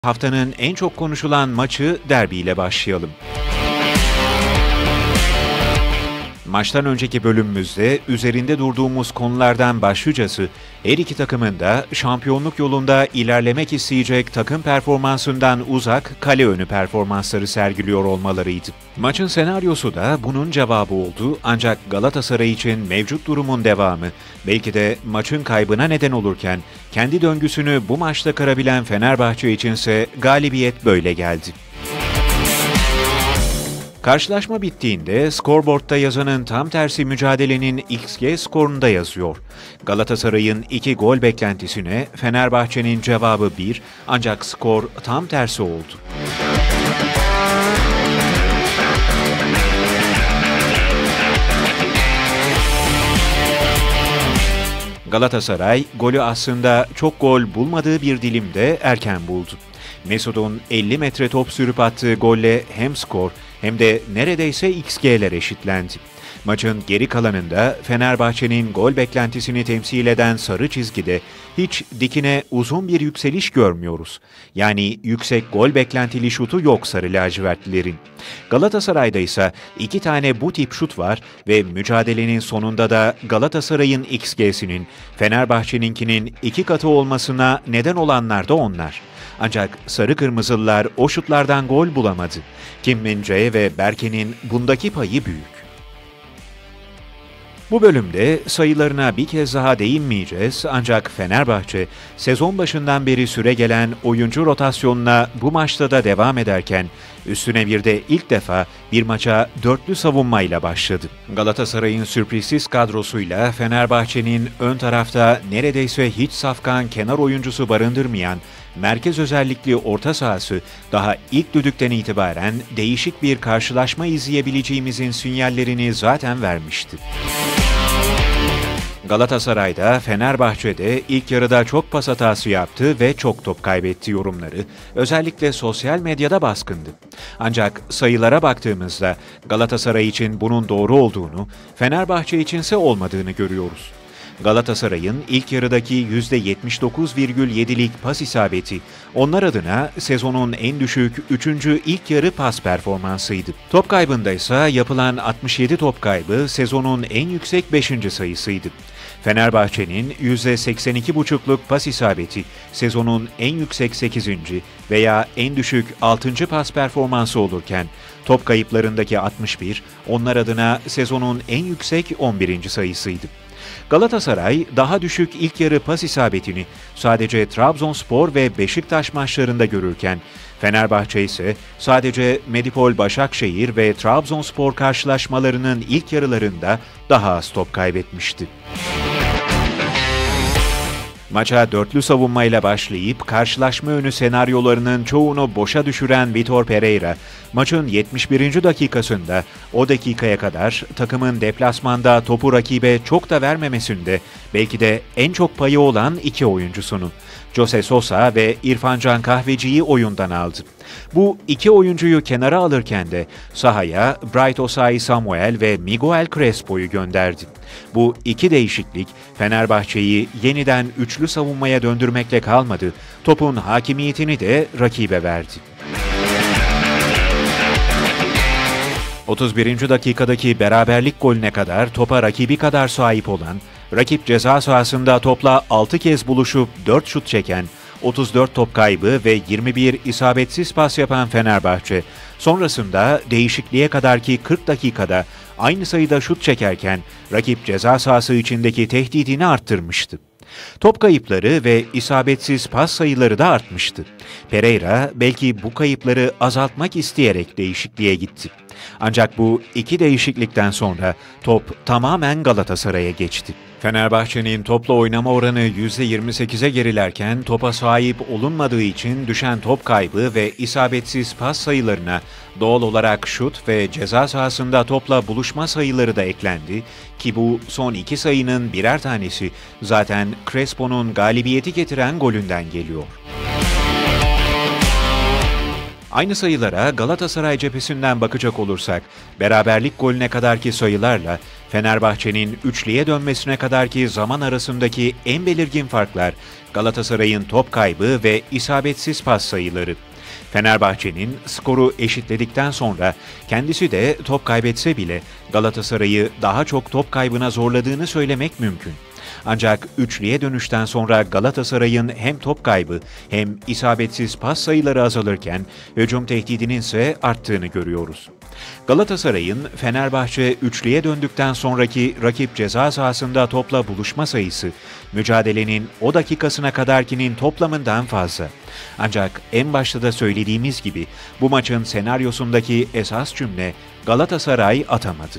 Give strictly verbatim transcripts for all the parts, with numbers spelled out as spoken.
Haftanın en çok konuşulan maçı derbiyle başlayalım. Maçtan önceki bölümümüzde üzerinde durduğumuz konulardan başlıcası her iki takımın da şampiyonluk yolunda ilerlemek isteyecek takım performansından uzak kale önü performansları sergiliyor olmalarıydı. Maçın senaryosu da bunun cevabı oldu, ancak Galatasaray için mevcut durumun devamı belki de maçın kaybına neden olurken kendi döngüsünü bu maçta kırabilen Fenerbahçe içinse galibiyet böyle geldi. Karşılaşma bittiğinde skorboardta yazanın tam tersi mücadelenin X G skorunda yazıyor. Galatasaray'ın iki gol beklentisine Fenerbahçe'nin cevabı bir, ancak skor tam tersi oldu. Galatasaray golü aslında çok gol bulmadığı bir dilimde erken buldu. Mesut'un elli metre top sürüp attığı golle hem skor hem de neredeyse X G'ler eşitlendi. Maçın geri kalanında Fenerbahçe'nin gol beklentisini temsil eden sarı çizgide hiç dikine uzun bir yükseliş görmüyoruz. Yani yüksek gol beklentili şutu yok sarı lacivertlilerin. Galatasaray'da ise iki tane bu tip şut var ve mücadelenin sonunda da Galatasaray'ın X G'sinin Fenerbahçe'ninkinin iki katı olmasına neden olanlar da onlar. Ancak sarı kırmızılılar o şutlardan gol bulamadı. Kim Min-jae ve Berke'nin bundaki payı büyük. Bu bölümde sayılarına bir kez daha değinmeyeceğiz, ancak Fenerbahçe sezon başından beri süregelen oyuncu rotasyonuna bu maçta da devam ederken üstüne bir de ilk defa bir maça dörtlü savunmayla başladı. Galatasaray'ın sürprizsiz kadrosuyla Fenerbahçe'nin ön tarafta neredeyse hiç safkan kenar oyuncusu barındırmayan merkez özellikli orta sahası daha ilk düdükten itibaren değişik bir karşılaşma izleyebileceğimizin sinyallerini zaten vermişti. Galatasaray'da, Fenerbahçe'de ilk yarıda çok pas hatası yaptı ve çok top kaybetti yorumları özellikle sosyal medyada baskındı. Ancak sayılara baktığımızda Galatasaray için bunun doğru olduğunu, Fenerbahçe içinse olmadığını görüyoruz. Galatasaray'ın ilk yarıdaki yüzde yetmiş dokuz virgül yedilik pas isabeti onlar adına sezonun en düşük üçüncü ilk yarı pas performansıydı. Top kaybında ise yapılan altmış yedi top kaybı sezonun en yüksek beşinci sayısıydı. Fenerbahçe'nin yüzde seksen iki buçukluk pas isabeti sezonun en yüksek sekizinci veya en düşük altıncı pas performansı olurken top kayıplarındaki altmış bir onlar adına sezonun en yüksek on birinci sayısıydı. Galatasaray daha düşük ilk yarı pas isabetini sadece Trabzonspor ve Beşiktaş maçlarında görürken Fenerbahçe ise sadece Medipol Başakşehir ve Trabzonspor karşılaşmalarının ilk yarılarında daha az top kaybetmişti. Maça dörtlü savunmayla başlayıp karşılaşma önü senaryolarının çoğunu boşa düşüren Vitor Pereira, maçın yetmiş birinci dakikasında o dakikaya kadar takımın deplasmanda topu rakibe çok da vermemesinde belki de en çok payı olan iki oyuncusunu, Jose Sosa ve İrfan Can Kahveci'yi oyundan aldı. Bu iki oyuncuyu kenara alırken de sahaya Bright Osayi-Samuel ve Miguel Crespo'yu gönderdi. Bu iki değişiklik Fenerbahçe'yi yeniden üçlü savunmaya döndürmekle kalmadı, topun hakimiyetini de rakibe verdi. otuz birinci dakikadaki beraberlik golüne kadar topa rakibi kadar sahip olan, rakip ceza sahasında topla altı kez buluşup dört şut çeken, otuz dört top kaybı ve yirmi bir isabetsiz pas yapan Fenerbahçe, sonrasında değişikliğe kadarki kırk dakikada aynı sayıda şut çekerken rakip ceza sahası içindeki tehdidini arttırmıştı. Top kayıpları ve isabetsiz pas sayıları da artmıştı. Pereira belki bu kayıpları azaltmak isteyerek değişikliğe gitti. Ancak bu iki değişiklikten sonra top tamamen Galatasaray'a geçti. Fenerbahçe'nin topla oynama oranı yüzde yirmi sekize gerilerken topa sahip olunmadığı için düşen top kaybı ve isabetsiz pas sayılarına doğal olarak şut ve ceza sahasında topla buluşma sayıları da eklendi ki bu son iki sayının birer tanesi zaten Crespo'nun galibiyeti getiren golünden geliyor. Aynı sayılara Galatasaray cephesinden bakacak olursak, beraberlik golüne kadarki sayılarla Fenerbahçe'nin üçlüye dönmesine kadarki zaman arasındaki en belirgin farklar Galatasaray'ın top kaybı ve isabetsiz pas sayıları. Fenerbahçe'nin skoru eşitledikten sonra kendisi de top kaybetse bile Galatasaray'ı daha çok top kaybına zorladığını söylemek mümkün. Ancak üçlüye dönüşten sonra Galatasaray'ın hem top kaybı hem isabetsiz pas sayıları azalırken hücum tehdidinin ise arttığını görüyoruz. Galatasaray'ın Fenerbahçe üçlüye döndükten sonraki rakip ceza sahasında topla buluşma sayısı, mücadelenin o dakikasına kadarkinin toplamından fazla. Ancak en başta da söylediğimiz gibi bu maçın senaryosundaki esas cümle Galatasaray atamadı.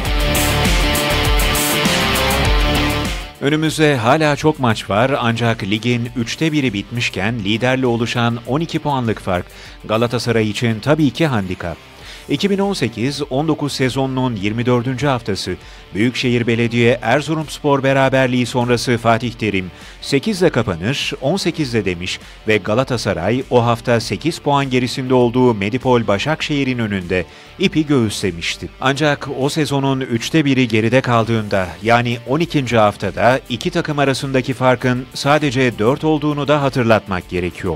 Önümüzde hala çok maç var ancak ligin üçte biri bitmişken liderle oluşan on iki puanlık fark Galatasaray için tabii ki handikap. iki bin on sekiz on dokuz sezonunun yirmi dördüncü haftası Büyükşehir Belediye Erzurumspor beraberliği sonrası Fatih Terim sekizle kapanır, on sekizle demiş ve Galatasaray o hafta sekiz puan gerisinde olduğu Medipol Başakşehir'in önünde ipi göğüslemişti. Ancak o sezonun üçte biri geride kaldığında yani on ikinci haftada iki takım arasındaki farkın sadece dört olduğunu da hatırlatmak gerekiyor.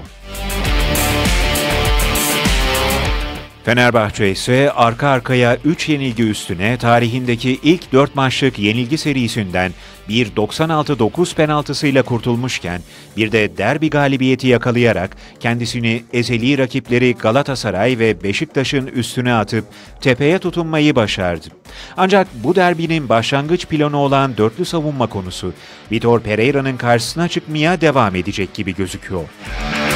Fenerbahçe ise arka arkaya üç yenilgi üstüne tarihindeki ilk dört maçlık yenilgi serisinden bir doksan altı dokuz penaltısıyla kurtulmuşken bir de derbi galibiyeti yakalayarak kendisini ezeli rakipleri Galatasaray ve Beşiktaş'ın üstüne atıp tepeye tutunmayı başardı. Ancak bu derbinin başlangıç planı olan dörtlü savunma konusu Vitor Pereira'nın karşısına çıkmaya devam edecek gibi gözüküyor.